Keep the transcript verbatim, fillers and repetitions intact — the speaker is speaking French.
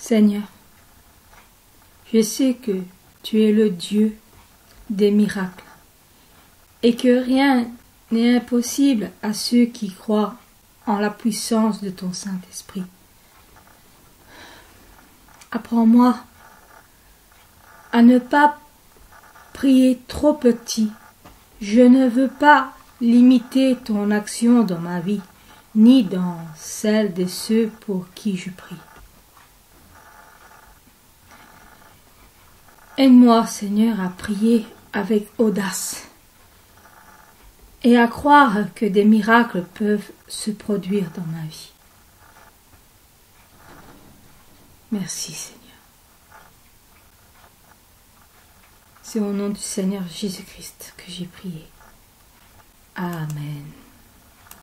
Seigneur, je sais que tu es le Dieu des miracles et que rien n'est impossible à ceux qui croient en la puissance de ton Saint-Esprit. Apprends-moi à ne pas prier trop petit. Je ne veux pas limiter ton action dans ma vie, ni dans celle de ceux pour qui je prie. Aide-moi, Seigneur, à prier avec audace et à croire que des miracles peuvent se produire dans ma vie. Merci, Seigneur. C'est au nom du Seigneur Jésus-Christ que j'ai prié. Amen.